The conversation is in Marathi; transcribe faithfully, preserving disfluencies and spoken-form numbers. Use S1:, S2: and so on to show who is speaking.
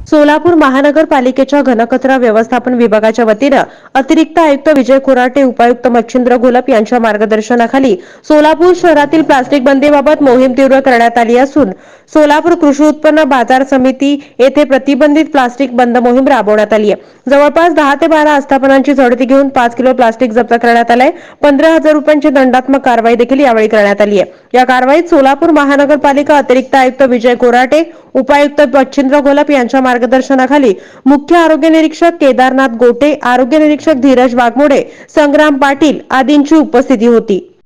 S1: सोलापूर महानगरपालिकेच्या घनकचरा व्यवस्थापन विभागाच्या वतीनं अतिरिक्त आयुक्त विजय कोराटे, उपायुक्त मच्छिंद्र घोलप यांच्या मार्गदर्शनाखाली सोलापूर शहरातील प्लास्टिक बंदीबाबत मोहीम तीव्र करण्यात आली असून सोलापूर कृषी उत्पन्न बाजार समिती येथे प्रतिबंधित प्लास्टिक बंद मोहीम राबवण्यात आली आहे। जवळपास दहा ते बारा आस्थापनांची झडती घेऊन पाच किलो प्लास्टिक जप्त करण्यात आले। पंधरा हजार रुपयांची दंडात्मक कारवाई देखील यावेळी करण्यात आली आहे। या कारवाईत सोलापूर महानगरपालिका अतिरिक्त आयुक्त विजय कोराटे, उपायुक्त मच्छिंद्र घोलप यांच्या मार्गदर्शनाखाली मुख्य आरोग्य निरीक्षक केदारनाथ गोटे, आरोग्य निरीक्षक धीरज वाघमोडे, संग्राम पाटील आदींची उपस्थिती होती।